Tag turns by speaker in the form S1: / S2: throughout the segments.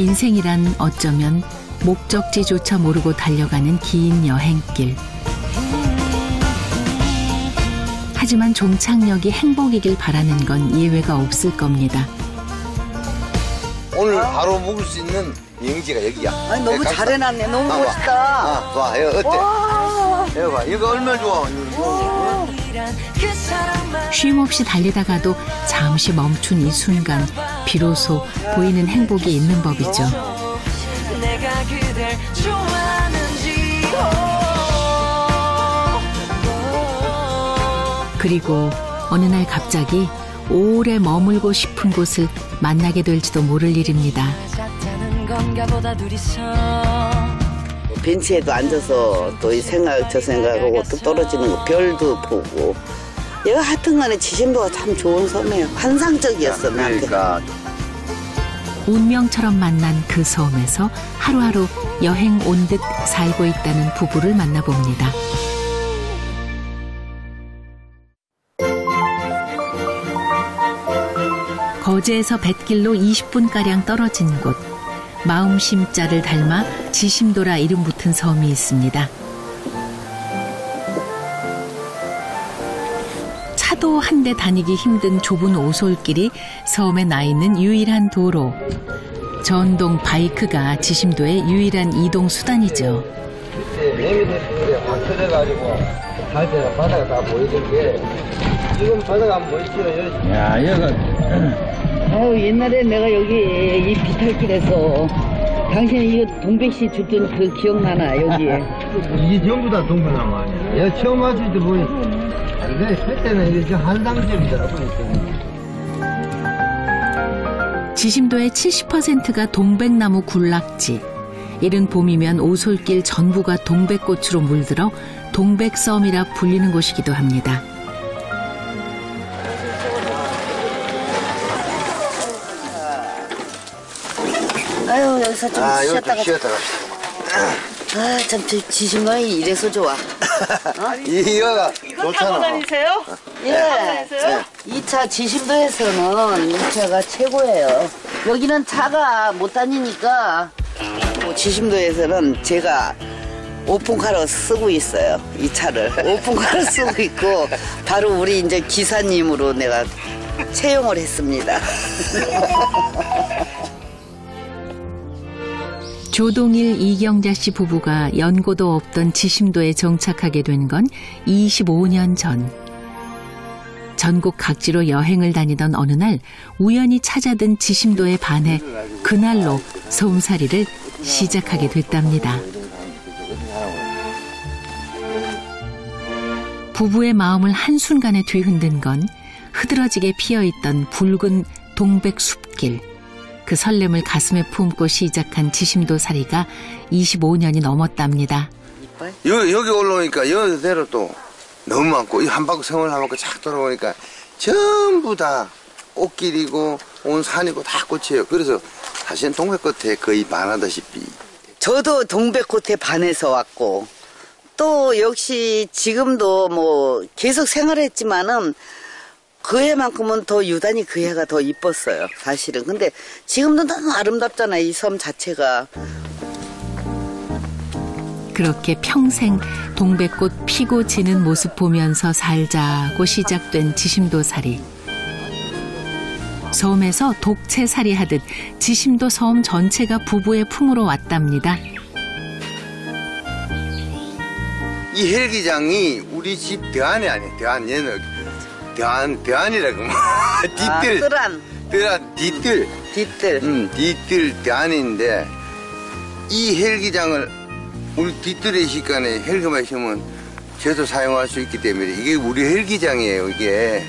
S1: 인생이란 어쩌면 목적지조차 모르고 달려가는 긴 여행길. 하지만 종착역이 행복이길 바라는 건 예외가 없을 겁니다.
S2: 오늘 바로 먹을 수 있는 여행지가 여기야.
S3: 아니, 너무 잘해놨네. 너무 멋있다.
S2: 봐, 이거 어때? 이거 봐, 이거 얼마나 좋아.
S1: 쉼없이 달리다가도 잠시 멈춘 이 순간 비로소 보이는 행복이 있는 법이죠. 그리고 어느 날 갑자기 오래 머물고 싶은 곳을 만나게 될지도 모를 일입니다.
S3: 벤치에도 앉아서 또 이 생각 저 생각하고 또 떨어지는 거 별도 보고. 얘가 하여튼간에 지심도가 참 좋은 섬이에요. 환상적이었어 나한테.
S2: 그러니까.
S1: 운명처럼 만난 그 섬에서 하루하루 여행 온 듯 살고 있다는 부부를 만나봅니다. 거제에서 뱃길로 20분가량 떨어진 곳. 마음심자를 닮아 지심도라 이름 붙은 섬이 있습니다. 차도 한 대 다니기 힘든 좁은 오솔길이 섬에 나 있는 유일한 도로. 전동 바이크가 지심도의 유일한 이동 수단이죠.
S2: 그때 내미대신데 확철해가지고 갈 때는 바다가 다 보이던 게 지금 바다가 안 보이죠? 야, 여기가
S3: 옛날에 내가 여기 이 비탈길에서 당신이 이거 동백씨 줬던 그 기억나나 여기에.
S2: 이게 전부 다 동백나무 아니야? 여기 처음 왔을 때 보니 그때는 이게 한상점이더라고요.
S1: 지심도의 70%가 동백나무 군락지. 이른 봄이면 오솔길 전부가 동백꽃으로 물들어 동백섬이라 불리는 곳이기도 합니다.
S3: 아유, 여기서 좀 쉬었다가.
S2: 쉬었다가.
S3: 아, 참, 지심도이 이래서 좋아.
S2: 이거가
S4: 이거 타고 다니세요?
S3: 예. 2차 지심도에서는 2차가 최고예요. 여기는 차가 못 다니니까 지심도에서는 제가 오픈카로 쓰고 있어요. 이 차를. 오픈카로 쓰고 있고 바로 우리 이제 기사님으로 내가 채용을 했습니다.
S1: 조동일 이경자 씨 부부가 연고도 없던 지심도에 정착하게 된 건 25년 전. 전국 각지로 여행을 다니던 어느 날 우연히 찾아든 지심도에 반해 그날로 섬살이를 시작하게 됐답니다. 부부의 마음을 한순간에 뒤흔든 건 흐드러지게 피어있던 붉은 동백숲길. 그 설렘을 가슴에 품고 시작한 지심도살이가 25년이 넘었답니다.
S2: 여기 올라오니까 여기대로 또 너무 많고 한 바퀴 섬을 한 바퀴 착 돌아보니까 전부 다 꽃길이고 온 산이고 다 꽃이에요. 그래서 사실은 동백꽃에 거의 반하다시피.
S3: 저도 동백꽃에 반해서 왔고 또 역시 지금도 뭐 계속 생활했지만은 그 해만큼은 더 유단히 그 해가 더 이뻤어요 사실은. 근데 지금도 너무 아름답잖아 이 섬 자체가.
S1: 그렇게 평생 동백꽃 피고 지는 모습 보면서 살자고 시작된 지심도살이. 섬에서 독채살이 하듯 지심도 섬 전체가 부부의 품으로 왔답니다.
S2: 이 헬기장이 우리 집 대안이 아니에요. 대안 얘는 대안이라고. 뒤뜰. 뒤뜰. 뒤뜰 대안인데 이 헬기장을 우리 뒤뜰에 시간에 헬기만 있으면 저도 사용할 수 있기 때문에 이게 우리 헬기장이에요. 이게.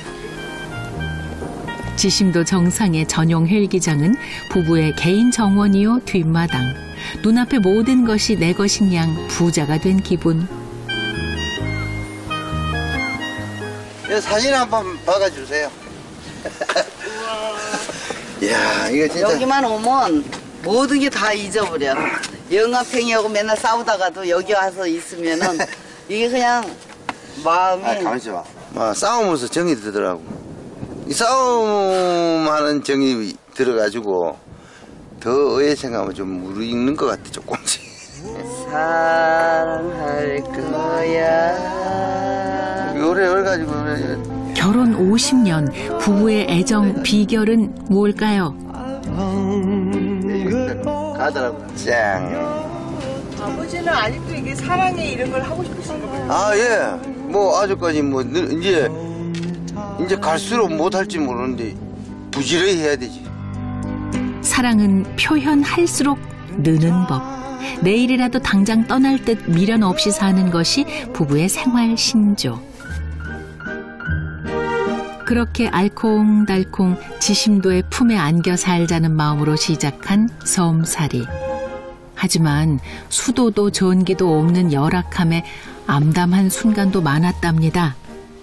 S1: 지심도 정상의 전용 헬기장은 부부의 개인 정원이요 뒷마당. 눈앞의 모든 것이 내 것인 양 부자가 된 기분.
S2: 사진 한번 박아주세요. 이야, 이거 진짜.
S3: 여기만 오면 모든 게 다 잊어버려. 영화팽이하고 맨날 싸우다가도 여기 와서 있으면은 이게 그냥 마음이.
S2: 가만히 있어봐. 막 싸우면서 정이 들더라고. 이 싸움하는 정이 들어가지고 더 어에 생각하면 좀 무르익는 것 같아 조금씩.
S3: 사랑할 거야.
S2: 요래 가지고
S1: 결혼 50년 부부의 애정 비결은 뭘까요?
S2: 가더라고. 짱.
S4: 아버지는 아직도 이게 사랑에 이런 걸 하고 싶으신가 봐요.
S2: 아 예. 뭐 아직까지 뭐 이제 갈수록 못할지 모르는데 부지런히 해야 되지.
S1: 사랑은 표현할수록 느는 법. 내일이라도 당장 떠날 듯 미련 없이 사는 것이 부부의 생활 신조. 그렇게 알콩달콩 지심도의 품에 안겨 살자는 마음으로 시작한 섬살이. 하지만 수도도 전기도 없는 열악함에 암담한 순간도 많았답니다.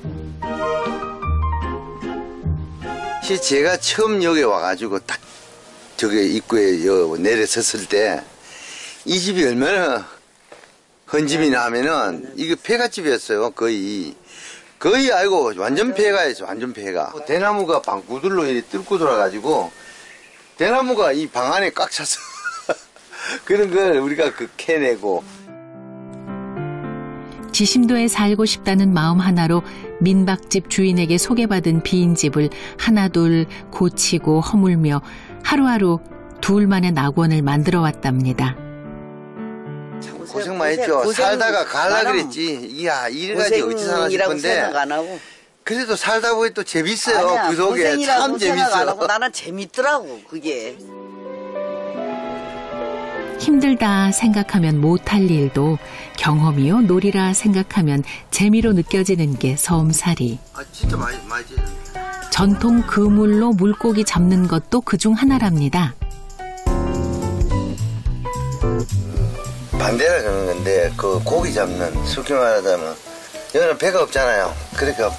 S2: 사실 제가 처음 여기 와가지고 딱 저기 입구에 내려섰을 때 이 집이 얼마나 헌집이 나면은 이게 폐가집이었어요. 거의 알고 완전 폐가였어. 완전 폐가. 대나무가 방구들로 이렇게 뚫고 돌아가지고 대나무가 이 방 안에 꽉 찼어. 그런 걸 우리가 캐내고.
S1: 지심도에 살고 싶다는 마음 하나로 민박집 주인에게 소개받은 빈 집을 하나둘 고치고 허물며 하루하루 둘만의 낙원을 만들어 왔답니다.
S2: 고생 많이 했죠. 살다가 갈라 그랬지. 이야 이래가지고 어찌 사나 싶은데 그래도 살다 보니 또 재밌어요.
S3: 아니야,
S2: 그 속에 참 재밌어.
S3: 나는 재밌더라고 그게.
S1: 힘들다 생각하면 못할 일도 경험이요 놀이라 생각하면 재미로 느껴지는 게 섬살이.
S2: 아 진짜 많이
S1: 전통 그물로 물고기 잡는 것도 그중 하나랍니다.
S2: 반대라 그러는 건데 그 고기 잡는 쉽게 말하자면 여기는 배가 없잖아요. 그러니까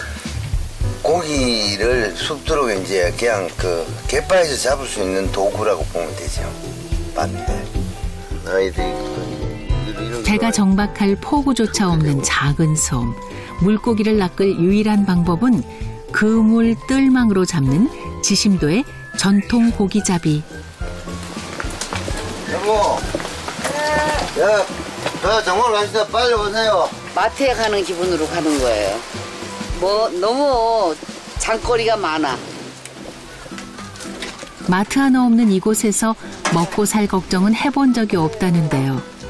S2: 고기를 숲도록 이제 그냥 그 갯바에서 잡을 수 있는 도구라고 보면 되죠. 반대. 아이들이
S1: 배가 정박할 포구조차 없는 작은 섬. 물고기를 낚을 유일한 방법은 그물 뜰망으로 잡는 지심도의 전통 고기잡이.
S2: 여보. 야, 정말 갑시다. 빨리 오세요.
S3: 마트에 가는 기분으로 가는 거예요. 뭐 너무 장거리가 많아.
S1: 마트 하나 없는 이곳에서 먹고 살 걱정은 해본 적이 없다는데요.